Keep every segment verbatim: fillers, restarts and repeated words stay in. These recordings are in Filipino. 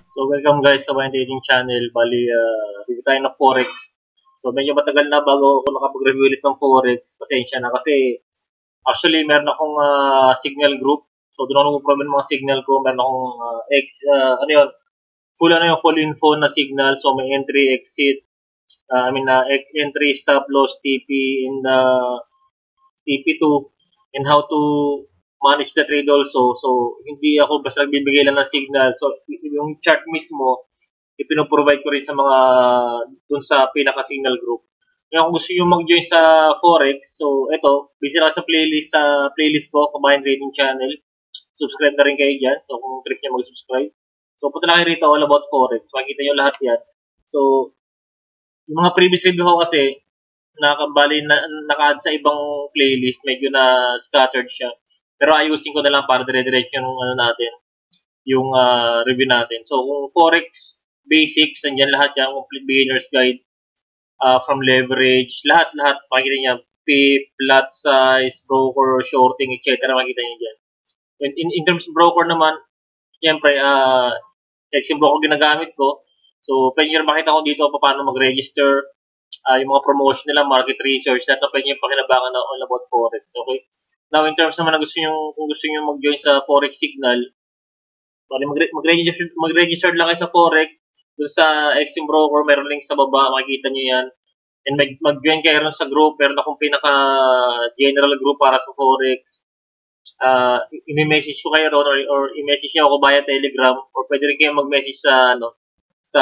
So, welcome guys, Kabayan Trading Channel. Bali, uh, review tayo ng Forex. So, medyo matagal na bago ako nakapag-review ulit ng Forex. Pasensya na kasi actually meron akong uh, signal group. So, doon ako nag-problem mga signal ko. Meron akong uh, X, uh, ano yun, full ano yung full info na signal. So, may entry, exit, uh, I mean, uh, entry, stop loss, T P, and uh, T P two, and how to manage the trade also. So, hindi ako basta nagbibigay lang ng signal. So, yung chart mismo, ipinoprovide ko rin sa mga dun sa pinaka-signal group. Kaya kung gusto nyo mag-join sa Forex, so ito, busy na sa playlist sa playlist ko, Kabayan Trading Channel. Subscribe na rin kayo dyan. So, kung trip nyo mag-subscribe. So, punta lang kayo rito, all about Forex. Makikita nyo lahat yan. So, yung mga previous review ko kasi, nakabali na, naka-add sa ibang playlist, medyo na scattered siya. Pero ayusin ko na lang para dire-diretso yung ano natin, yung uh, review natin. So, kung Forex basics, andyan lahat yan, complete beginner's guide, uh, from leverage, lahat-lahat, makikita niya, P I P, lot size, broker, shorting, et cetera. Makikita niyo dyan. In, in, in terms of broker naman, siyempre, uh, X M broker ginagamit ko. So, pwede nyo makita ko dito paano mag-register, uh, yung mga promotion nila, market research, lahat na pwede nyo pakinabangan na all about Forex. Okay? Now, in terms naman na gusto nyo, kung gusto nyo mag-join sa Forex Signal, mag-register, mag-register lang kayo sa Forex, dun sa X M Broker, meron link sa baba, makikita nyo yan. And mag-join kayo rin sa group, meron akong pinaka-general group para sa Forex. Uh, i-message ko kayo ron, or, or i-message nyo ako via Telegram, or pwede rin kayo mag-message sa, ano, sa,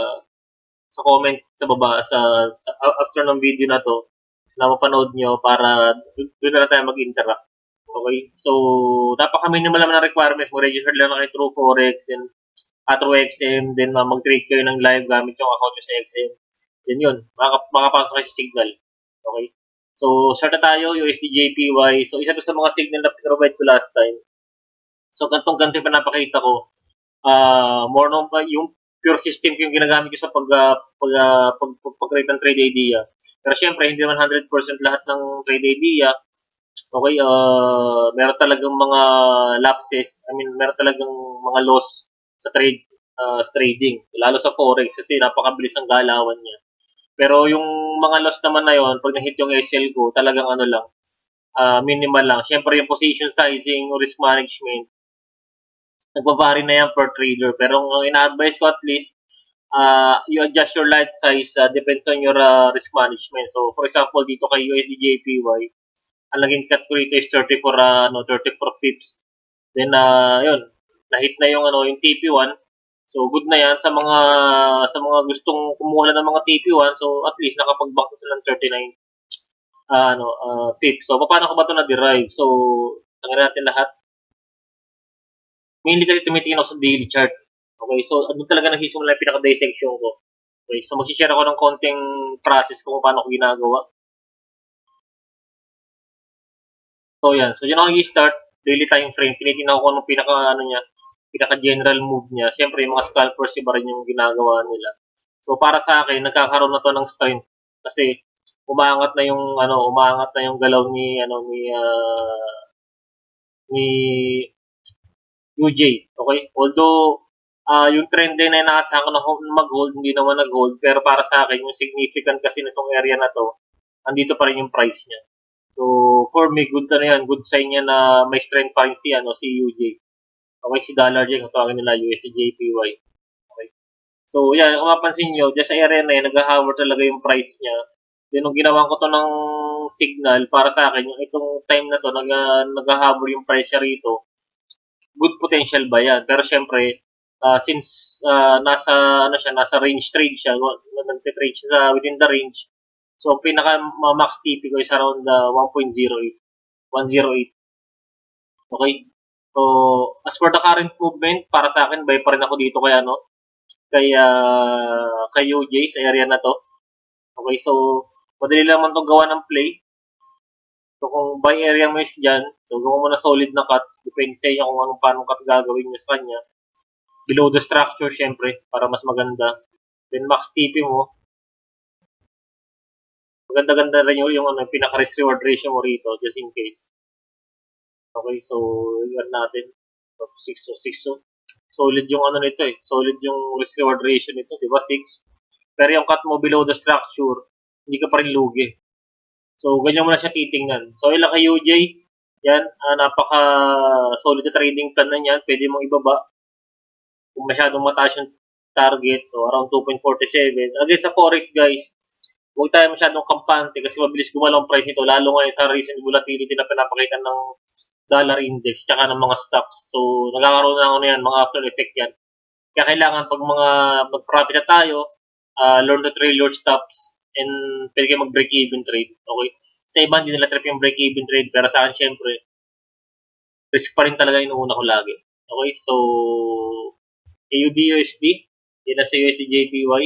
sa comment sa baba, sa, sa after ng video na to, na mapanood nyo para doon na lang tayo mag-interact. Okay? So, napaka-minimal naman ang requirements. Mag-register lang kayo through Forex and uh, through X M, then uh, mag-trade kayo ng live gamit yung account nyo sa X M. Then yun, makapasok kayo sa signal. Okay? So, start na tayo, U S D J P Y. So, isa to sa mga signal na provide ko last time. So, gantong-ganto yung pinapakita ko. Uh, more nung pa, yung pure system ko yung ginagamit ko sa pag, uh, pag, uh, pag, pag, pag-create ng trade idea. Pero syempre, hindi naman one hundred percent lahat ng trade idea. Okay, uh, meron talagang mga lapses. I mean, meron talagang mga loss sa trade, uh, sa trading. Lalo sa Forex kasi napakabilis ang galawan niya. Pero yung mga loss naman na yon, pag na-hit yung S L ko, talagang ano lang, uh, minimal lang. Syempre, yung position sizing, risk management, nagbabari na yan per trader. Pero ang ina-advise ko at least, uh, you adjust your lot size, uh, depends on your uh, risk management. So, for example, dito kay U S D J P Y, ang naging cut ko rito is thirty-four, uh, no, thirty-four pips. Then, uh, yun, na-hit na yung, ano, yung T P one. So, good na yan sa mga sa mga gustong kumuha ng mga T P one. So, at least nakapag-back na sila ng thirty-nine uh, ano, uh, pips. So, paano ko ba ito na-derive? So, tanggalin natin lahat. Mainly kasi tumitingin ako sa daily chart. Okay, so ano talaga nagsisimula yung pinaka-dissection ko. Okay, so mag-share ako ng konting process kung paano ko ginagawa. So, yan. So, yun ako nag-start. Daily time frame. Tinitingnan ko anong pinaka, ano niya, pinaka-general move niya. Siyempre, yung mga scalpers, iba rin yung ginagawa nila. So, para sa akin, nagkakaroon na to ng strength. Kasi, umaangat na yung, ano, umaangat na yung galaw ni, ano, ni, uh, ni U J. Okay? Although, uh, yung trend din ay nakasakan na mag-hold, hindi naman nag-hold. Pero para sa akin, yung significant kasi nitong area na to, andito pa rin yung price niya. So, for me, good na yan. Good sign niya na may strength pa rin si, ano, si U J. Okay, si Dollar J, kung tawagin nila, U S D J P Y. Okay. So, yan, kung mapansin nyo, dyan sa area na yan, nag-hover talaga yung price niya. Then, nung ginawa ko to ng signal, para sa akin, yung itong time na to, nag-hover yung price niya rito, good potential ba yan? Pero, syempre, uh, since uh, nasa, ano siya, nasa range trade siya, nag-trade siya sa within the range, so, pinaka-max T P ko is around uh, one point zero eight. one oh eight. Okay? So, as for the current movement, para sa akin, buy pa rin ako dito kay, ano, kay, uh, kay U J sa area na to. Okay? So, madali naman itong gawa ng play. So, kung buy area mo is dyan, so, gawa mo na solid na cut. Depende sa inyo kung anong paano cut gagawin nyo sa kanya. Below the structure, syempre, para mas maganda. Then, max T P mo. Maganda-ganda rin yung, yung ano, pinaka-risk reward ratio mo rito, just in case. Okay, so, yun natin. six oh six oh. solid yung ano nito eh. Solid yung risk reward ratio nito, di ba? six. Pero yung cut mo below the structure, hindi ka pa rin lugi. So, ganyan mo na siya titingnan. So, ilang kay U J, yan, uh, napaka solid na trading plan na yan. Pwede mong ibaba. Kung masyadong mataas yung target, so around two point four seven. Again, sa Forex, guys, huwag tayo masyadong kampante kasi mabilis gumalaw ang price nito, lalo ngayon sa recent volatility na pinapakita ng dollar index tsaka ng mga stocks. So, nagkakaroon na ano yan, mga after effect yan. Kaya kailangan pag mga mag-profit na tayo, uh, learn to trail your stops and pwede kayo mag-break even trade. Okay? Sa iba, hindi nila trip yung break even trade, pero sa akin, syempre, risk pa rin talaga inuuna ko lagi. Okay? So, A U D U S D, yun na sa U S D J P Y.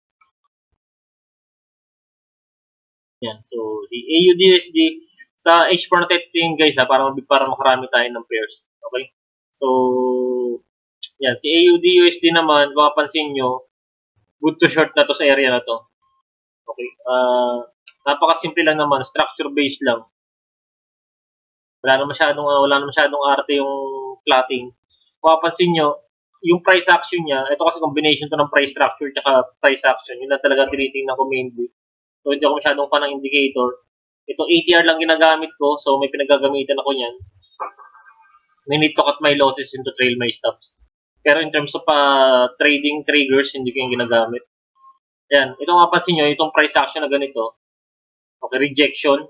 Yan. So, si A U D U S D, sa H four natin guys ha, para, para makarami tayo ng pairs. Okay? So, yan. Si A U D U S D naman, kung mapansin nyo, good to short na to sa area na to. Okay? Uh, napakasimple lang naman. Structure-based lang. Wala na masyadong, uh, wala na masyadong arte yung plotting. Kung mapansin nyo, yung price action niya, ito kasi combination to ng price structure at price action. Yun na talaga tinitingnan ko mainly. So, hindi ako masyadong pa ng indicator. Ito, A T R lang ginagamit ko. So, may pinagagamitan ako niyan. I need to cut my losses and to trail my stops. Pero in terms of uh, trading triggers, hindi ko yung ginagamit. Yan. Ito mapansin nyo, itong price action na ganito. Okay, rejection.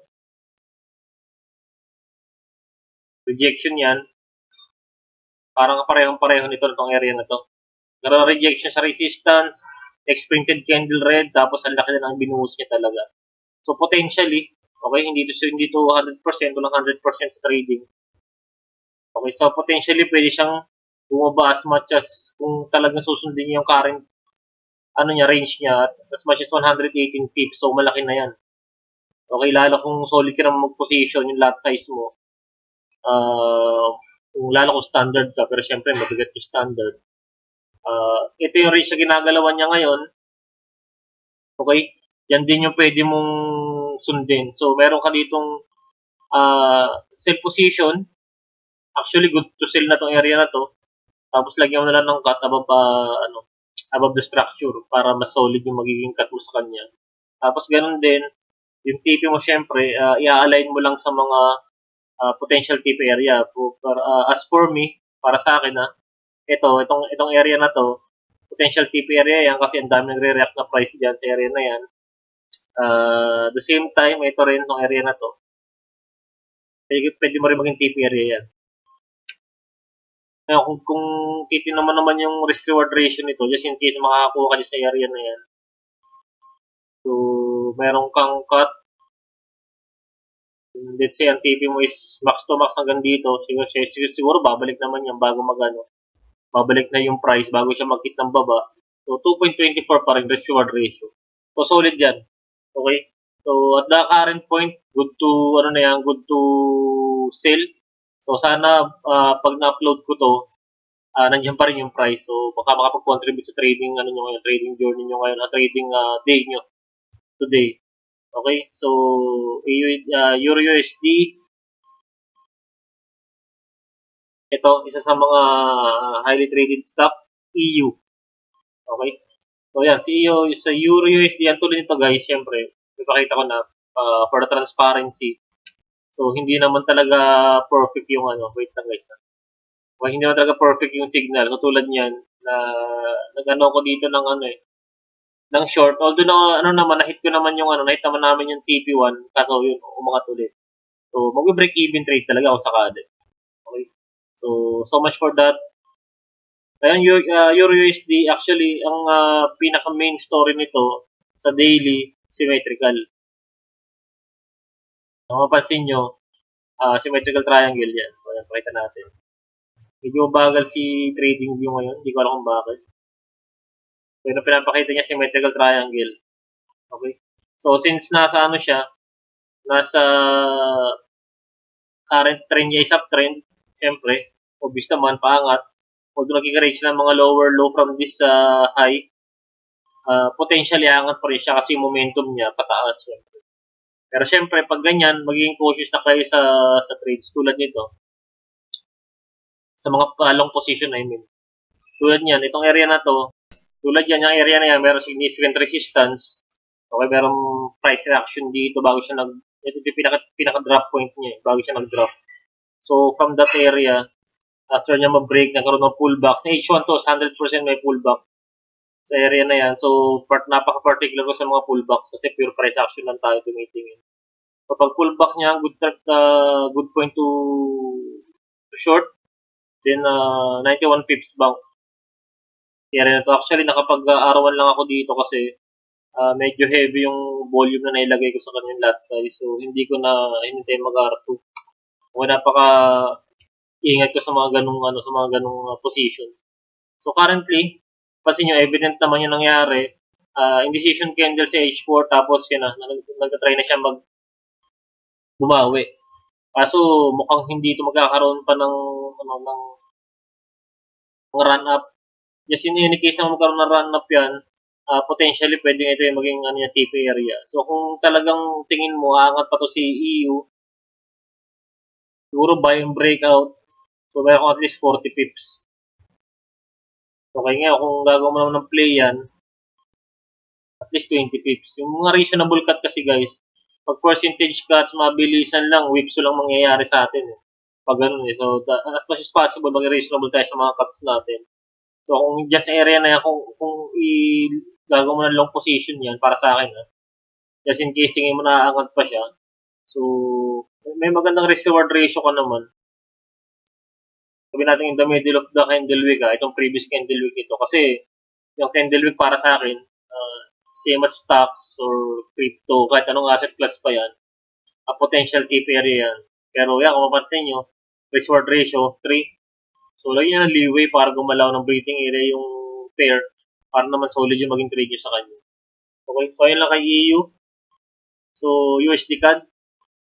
Rejection yan. Parang parehong-pareho nito itong area na to. Pero rejection sa resistance, next-printed candle red, tapos ang laki na ng binuhos niya talaga. So, potentially, okay, hindi to, hindi to one hundred percent, walang one hundred percent sa trading. Okay, so potentially, pwede siyang bumaba as much as kung talagang susundin niya yung current ano niya, range niya, as much as one hundred eighteen pips. So, malaki na yan. Okay, lalo kung solid ka naman mag-position, yung lot size mo. Uh, kung lalo kung standard ka, pero syempre, mabigat yung standard. Uh, ito yung range na ginagalawan niya ngayon. Okay? Yan din yung pwede mong sundin. So, meron ka ditong uh, sell position. Actually, good to sell na tong area na to. Tapos, lagyan mo na lang ng cut above, uh, ano, above the structure para mas solid yung magiging cut mo sa kanya. Tapos, ganun din, yung T P mo, syempre, uh, i-align mo lang sa mga uh, potential T P area. But, uh, as for me, para sa akin, ha, ito, itong, itong area na to, potential T P area yan kasi ang dami nagre-react na price dyan sa area na yan. Uh, the same time, ito rin itong area na to. Pwede, pwede mo rin maging T P area yan. Ngayon, kung, kung titignan mo naman yung risk-reward ratio nito, just in case makakakuha ka dyan sa area na yan. So, meron kang cut. Let's say, ang T P mo is max to max hanggang dito. Siguro, siguro, siguro babalik naman yan bago magano. Babalik na yung price bago siya mag-hit ng baba. So, two point two four pa rin risk-reward ratio. So, solid yan. Okay? So, at the current point, good to, ano na yan, good to sell. So, sana, uh, pag na-upload ko to, uh, nandiyan pa rin yung price. So, baka makapag-contribute sa trading, ano nyo ngayon, trading journey nyo ngayon, at trading uh, day nyo today. Okay? So, uh, Euro U S D, ito, isa sa mga highly traded stock, E U. Okay? So, yan. Si E U, sa Euro U S D, yan tuloy nito guys, syempre, ipakita ko na uh, for the transparency. So, hindi naman talaga perfect yung ano. Wait lang guys. Okay, hindi naman talaga perfect yung signal. Katulad niyan, na nag-ano ko dito ng ano eh, ng short. Although na, ano naman, na-hit ko naman yung ano, na-hit naman namin yung T P one, kaso yun, umangat ulit. So, mag-break even trade talaga ako sakali. Okay? So, so much for that. Ayan, uh, Euro U S D, actually, ang uh, pinaka-main story nito sa daily, symmetrical. Kung mapansin nyo, uh, symmetrical triangle yan. So, ayan, pakita natin. Medyo bagal si trading view ngayon. Hindi ko alam kung bakit. Pero pinapakita niya symmetrical triangle. Okay? So, since nasa ano siya, nasa current trend niya is uptrend, siyempre, obvious naman, paangat. Although nagkika-reach ng mga lower low from this uh, high, uh, potentially angat pa rin siya kasi momentum niya pataas. Syempre. Pero syempre, pag ganyan, magiging cautious na kayo sa, sa trades tulad nito. Sa mga uh, long position, I mean. Tulad niyan, itong area na to, tulad yan, yung area na yan, meron significant resistance. Okay, merong price reaction dito bago siya nag, ito yung pinaka, pinaka-drop point niya, bago siya nag-drop. So, from that area, after niya mag-break, nagkaroon ng pullback. Sa H one to, one hundred percent may pullback sa area na yan. So, part, napaka-particular ko sa mga pullbacks kasi pure price action lang tayo tumitingin. Kapag pullback niya, good, uh, good point to, to short, then uh, ninety-one pips bank. Area na to. Actually, nakapag-arawan lang ako dito kasi uh, medyo heavy yung volume na nailagay ko sa kanyang lot size. So, hindi ko na hinintay mag-R two. Kung napaka ingat ko sa mga ganung ano sa mga ganung uh, positions. So currently, pansin nyo, evident naman yung nangyari. Uh, indecision candle sa H four tapos yun na, nag-try na siya mag bumawi. Kaso mukhang hindi ito magkakaroon pa ng ano ng, ng run up. Just in any case na magkaroon ng run up yan, uh, potentially pwedeng ito yung maging ano yung T P area. So kung talagang tingin mo aangat pa to si E U, siguro buy and breakout. So, meron at least forty pips. Okay nga, kung gagawin mo naman ng play yan, at least twenty pips. Yung mga reasonable cut kasi guys, pag percentage cuts, mabilisan lang, whipso lang mangyayari sa atin. Eh. Pag ganun eh. So, as much as possible, maging reasonable tayo sa mga cuts natin. So, kung dyan sa area na yan, kung, kung i gagawin mo ng long position yan, para sa akin, ha? Just in case tingin mo na aangat pa siya. So, may magandang risk-reward ratio ka naman. Sabi natin in the middle of the candle week, ah, itong previous candle week ito. Kasi, yung candle week para sa akin, uh, same as stocks or crypto, kahit anong asset class pa yan, a potential T P area yan. Pero yan, kung mapansin nyo, risk-reward ratio, three. So, lagyan ng leeway para gumalaw ng breathing area yung pair para naman solid yung maging trade nyo sa kanya. Okay, so yun lang kay E U. So, U S D C A D.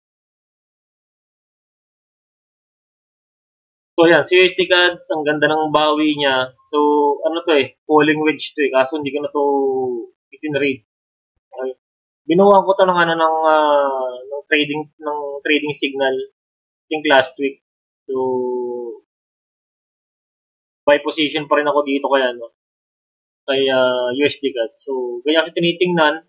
So, yan, si U S D C A D, ang ganda ng bawi niya. So, ano to eh, falling wedge to eh, kaso hindi ko na to itinrade. Okay. Binuha ko to ng ano, ng, uh, ng trading, ng trading signal, I think last week. So, buy position pa rin ako dito kaya, no, kay uh, U S D C A D. So, ganyan ako tinitingnan.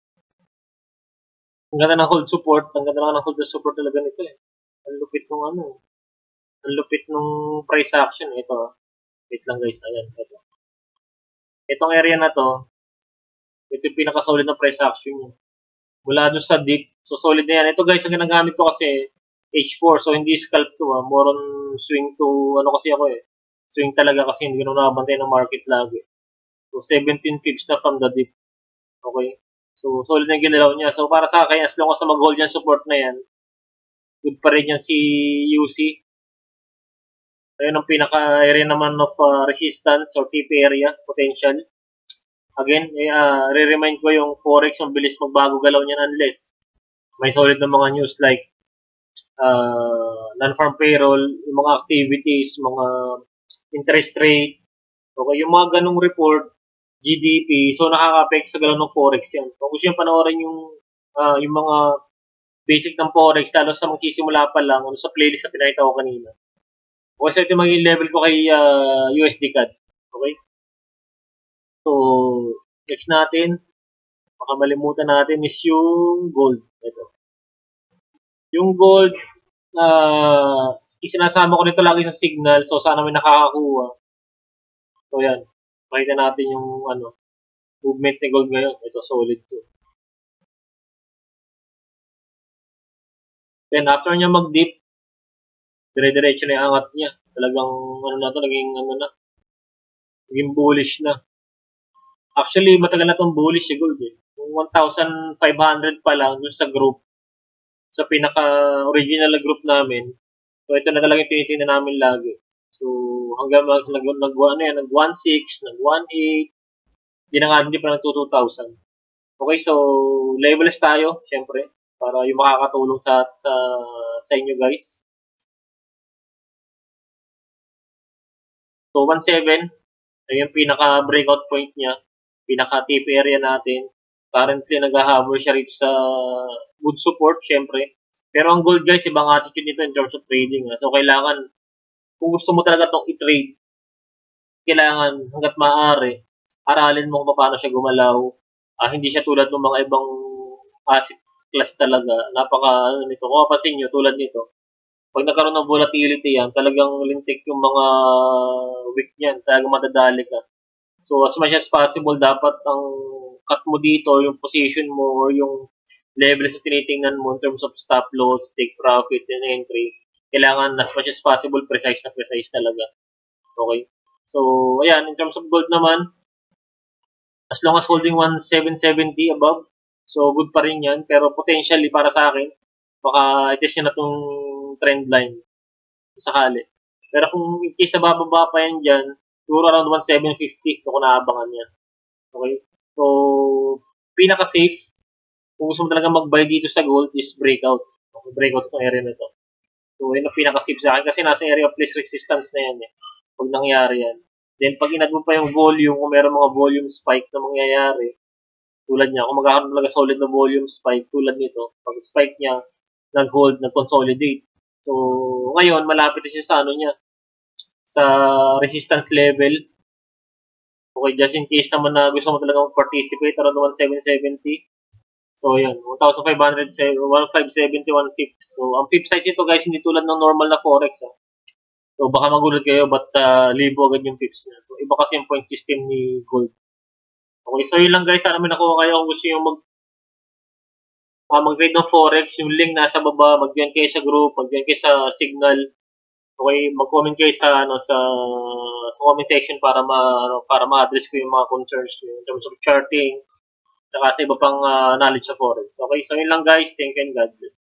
Ang ganda ng hold support, ang ganda ng hold support talaga nito eh. Ang lupit ng ano eh. Ang lupit nung price action. Ito. Wait lang guys. Ayan. Ito. Itong area na to, ito yung pinaka-solid na price action niya. Mula dun sa dip. So, solid na yan. Ito guys, ang ginagamit ko kasi H four. So, hindi scalp to. Ha. More on swing to, ano kasi ako eh. Swing talaga kasi hindi ko nabantay ng market lagi. So, seventeen pips na from the dip. Okay. So, solid na yung ginalaw niya. So, para sa akin, as long as mag-hold yan support na yan, good pa rin yan si U C. Ayun ang pinaka-area naman of uh, resistance or T P area, potential. Again, eh, uh, re-remind ko yung Forex, yung bilis magbago galaw niyan unless may solid na mga news like uh, non-farm payroll, yung mga activities, mga interest rate, okay, yung mga ganong report, G D P, so nakaka-affect sa galaw ng Forex yan. Kung gusto yung panoorin yung, uh, yung mga basic ng Forex, lalo sa magsisimula pa lang, ano sa playlist na pinakita ko kanina. Okay, so ito magiging level ko kay uh, U S D C A D. Okay? So, next natin, makamalimutan natin is yung gold. Ito. Yung gold, uh, isinasama ko nito lagi sa signal, so sana may nakakakuha. So, yan. Makita natin yung ano, movement ni gold ngayon. Ito, solid to. Then, after niya mag-dip, dire-diretso na yung angat niya. Talagang, ano na to, naging, ano na, naging bullish na. Actually, matagal na itong bullish si gold eh. Yung one thousand five hundred pa lang dun sa group, sa pinaka-original na group namin. So, ito na talagang tinitingnan namin lagi. So, hanggang nag, nag, nag, ano yan, nag one six, nag one eight, hindi na nga, hindi pa nag two thousand. Okay, so, levels tayo, syempre, para yung makakatulong sa, sa, sa inyo guys. So, one seven, ay yung pinaka-breakout point niya, pinaka-T P area natin. Currently, nag-hover siya rito sa good support, syempre. Pero ang gold, guys, ibang attitude nito in terms of trading. Ha? So, kailangan, kung gusto mo talaga itong i-trade, kailangan hangga't maaari, aralin mo kung paano siya gumalaw. Ah, hindi siya tulad ng mga ibang asset class talaga. Napaka, ano nito, kung mapapansin nyo, tulad nito, pag nagkaroon ng volatility yan, talagang lintik yung mga wick niyan, talagang madadali ka. So, as much as possible, dapat ang cut mo dito, yung position mo, or yung levels na tinitingnan mo in terms of stop loss, take profit, and entry, kailangan as much as possible, precise na precise talaga. Okay? So, ayan, in terms of gold naman, as long as holding one seven seventy above, so good pa rin yan. Pero potentially, para sa akin, baka itest nyo na itong trend line sakali. Pero kung in case na bababa pa yan dyan, siguro around one seven fifty kung naabangan yan. Okay? So, pinaka-safe, kung gusto mo talaga mag-buy dito sa gold, is breakout. Okay, breakout itong area na ito. So, yun ang pinaka-safe sa akin kasi nasa area of least resistance na yan eh. Pag nangyari yan. Then, pag inad mo pa yung volume, kung meron mga volume spike na mangyayari, tulad niya, kung magkakaroon talaga solid na volume spike, tulad nito, pag spike niya, nag-hold, nag-consolidate. So, ngayon, malapit na siya sa ano niya, sa resistance level. Okay, just in case naman na gusto mo talaga mag-participate around one seven seventy. So, yun, one five seventy, one pips. So, ang pip size ito, guys, hindi tulad ng normal na forex. Ha? So, baka magulat kayo, but uh, libo agad yung pips niya. So, iba kasi yung point system ni gold. Okay, so yun lang guys. Sana may nakuha kayo kung gusto nyo mag uh, mag-trade ng forex. Yung link nasa baba. Mag-join kayo sa group. Mag-join kayo sa signal. Okay, mag-comment kayo sa ano sa sa comment section para ma ano, para ma-address ko yung mga concerns in terms of charting. Saka sa iba pang uh, knowledge sa forex. Okay, so yun lang guys. Thank you and God bless.